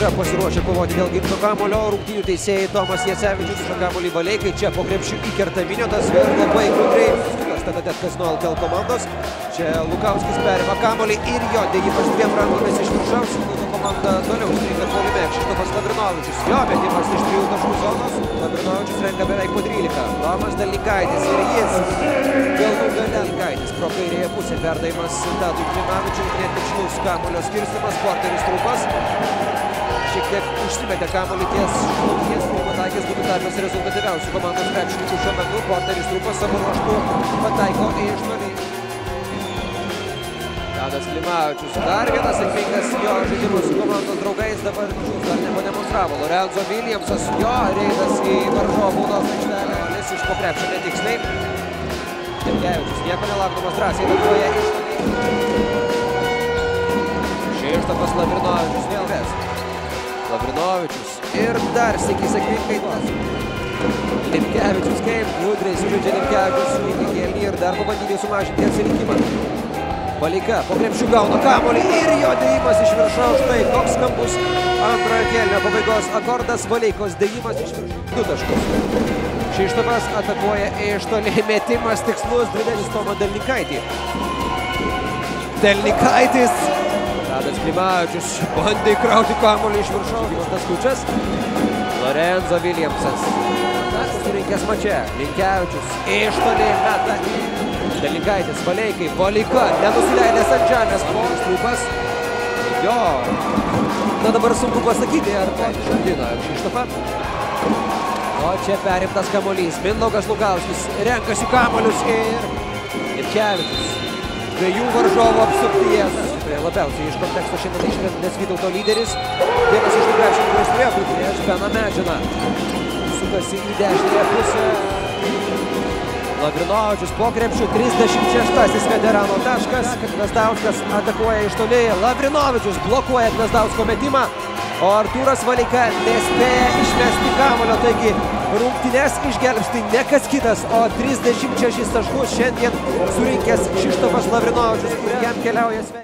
yra pasiruošę kovoti dėl ginto kamuolio. Rungtynių teisėjai Tomas Jacevičius už kamuolį Valeikai. Čia po krepšiu įkerta Miniotas ir labai gudriai. Stanadetkas nuo LKL komandos. Čia Lukauskis perima kamuolį ir jo dėjimas dviem rankomis iš viršaus. Kauno komanda toliau stringa puolime. Kšištofas Lavrinovičius. Jo metimas iš 3 taškų zonos. Lavrinovičius renka beveik po 13. Tomas Delnikaitis ir jis. Galų gale Delnikaitis pro kairėje pusę. Perdavimas Tadui Klimavičiui. Netikslus kamuolio skirstymas. Porteris Trupas. Šiek tiek užsimetė kamuolį ties šūkės. Pataikęs būtų tapęs rezultatyviausių komandos krepšininkų šiuo metu. Porteris Trupas savo ruožtu pataiko iš toli. Tadas Klimavičius. Dar vienas sėkmingas jo žaidimas su komandos draugais. Dabar dar nepademonstravo. Lorenzo Williamsas. Jo reidas į varžovų baudos aikštelę. Jis iš po krepšio netiksliai. Demkevičius nieko nelaukdamas drąsiai atakuoja iš toli. Kšištofas Lavrinovičius vėl ves. Lavrinovičius ir dar sėki sėkmingai duos. Demkevičius kaip gudriai sužaidžia Demkevičius į kėlinį ir dar pabandyti sumažinti atsilikimą. Valeika po krepšiu gauna kamuolį ir jo dėjimas iš viršaus. Štai toks skambus antrojo kėlinio pabaigos akordas. Valeikos dėjimas iš viršaus. 2 taškus. Kšištofas atakuoja iš toli. Metimas tikslus. Dvidelis Tomą Delnikaitį. Delnikaitis. Tadas Klimavičius bandė įkrauti kamuolį iš viršaus. Tas Kučas. Lorenzo Williamsas. Surinkęs mače. Linkevičius iš toli meta. Delnikaitis Valeikai. Valeika nenusileidęs ant žemės. Trupas. Jo. Na dabar sunku pasakyti, ar to išardino Kšištofą. O čia perimtas kamuolys. Mindaugas Lukauskis renkasi kamuolius ir Demkevičius. 2 varžovų apsuptyje. Labiausiai iš konteksto šiandien išmestas Vytauto lyderis. Vienas iš tų krepšininkų, kuris turėjo būti prieš Beną Medžiną. Sukasi į dešinę pusę. Lavrinovičius po krepšiu 36-asis veterano taškas. Gvazdauskas atakuoja iš toli. Lavrinovičius blokuoja Gvazdausko metimą. O Artūras Valeika nespėja išmesti kamuolio. Taigi rungtynes išgelbsti ne kas kitas, o 36 taškus šiandien surinkęs Kšištofas Lavrinovičius, jam keliauja sveikinti.